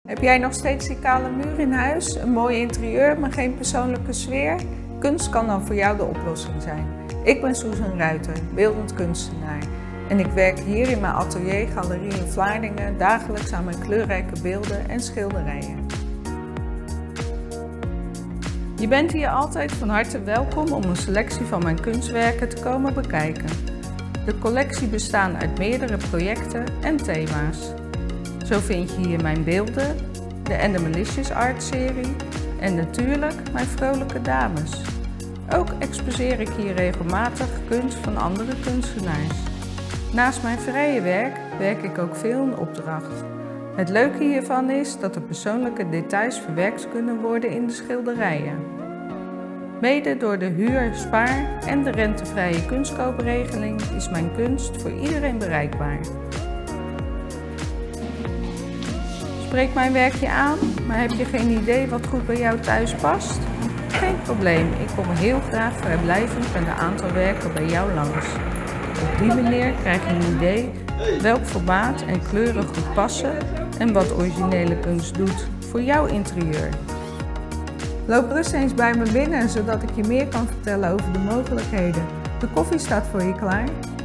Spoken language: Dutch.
Heb jij nog steeds die kale muur in huis, een mooi interieur, maar geen persoonlijke sfeer? Kunst kan dan voor jou de oplossing zijn. Ik ben Susan Ruiter, beeldend kunstenaar. En ik werk hier in mijn atelier-galerie in Vlaardingen dagelijks aan mijn kleurrijke beelden en schilderijen. Je bent hier altijd van harte welkom om een selectie van mijn kunstwerken te komen bekijken. De collectie bestaat uit meerdere projecten en thema's. Zo vind je hier mijn beelden, de Animalicious Art serie en natuurlijk mijn vrolijke dames. Ook exposeer ik hier regelmatig kunst van andere kunstenaars. Naast mijn vrije werk werk ik ook veel in opdracht. Het leuke hiervan is dat er persoonlijke details verwerkt kunnen worden in de schilderijen. Mede door de huur, spaar en de rentevrije kunstkoopregeling is mijn kunst voor iedereen bereikbaar. Spreekt mijn werk je aan, maar heb je geen idee wat goed bij jou thuis past? Geen probleem, ik kom heel graag vrijblijvend met een aantal werken bij jou langs. Op die manier krijg je een idee welk formaat en kleuren goed passen en wat originele kunst doet voor jouw interieur. Loop rust eens bij me binnen, zodat ik je meer kan vertellen over de mogelijkheden. De koffie staat voor je klaar.